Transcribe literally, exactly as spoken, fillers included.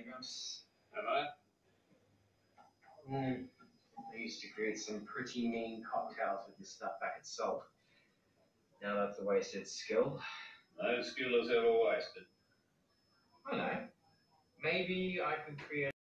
Gumps. Have I? Mm. I used to create some pretty mean cocktails with this stuff back at Salt. Now that's a wasted skill. No skill is ever wasted. I know. Maybe I could create